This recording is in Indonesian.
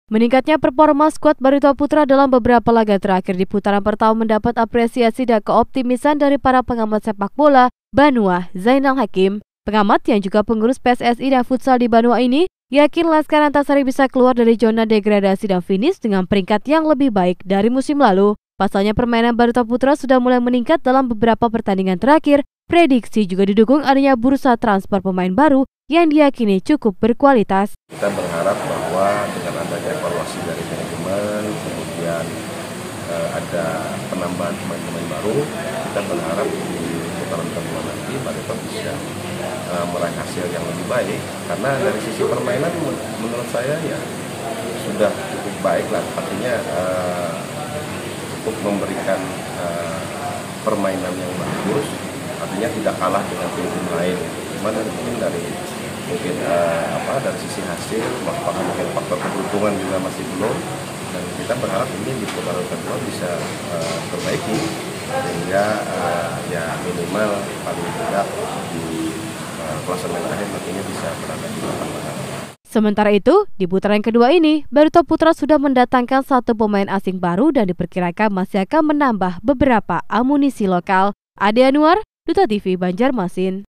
Meningkatnya performa skuad Barito Putra dalam beberapa laga terakhir di putaran pertama mendapat apresiasi dan keoptimisan dari para pengamat sepak bola Banua Zainal Hakim. Pengamat yang juga pengurus PSSI dan futsal di Banua ini yakin Laskar Antasari bisa keluar dari zona degradasi dan finish dengan peringkat yang lebih baik dari musim lalu. Pasalnya permainan Barito Putra sudah mulai meningkat dalam beberapa pertandingan terakhir. Prediksi juga didukung adanya bursa transfer pemain baru yang diyakini cukup berkualitas. Kita berharap bahwa dengan adanya evaluasi dari manajemen, kemudian ada penambahan pemain-pemain baru, kita berharap di putaran kedua nanti Barito bisa meraih hasil yang lebih baik. Karena dari sisi permainan menurut saya ya sudah cukup baik lah, artinya cukup memberikan permainan yang bagus, artinya tidak kalah dengan tim-tim lain. Cuma mungkin dari sisi hasil, apakah mungkin faktor keberuntungan juga masih belum, dan kita berharap ini di putaran kedua bisa perbaiki sehingga ya minimal paling tidak di klasemen akhir nantinya bisa berada di belakang. Sementara itu, di putaran kedua ini, Barito Putra sudah mendatangkan satu pemain asing baru dan diperkirakan masih akan menambah beberapa amunisi lokal. Ade Anwar, Duta TV Banjarmasin.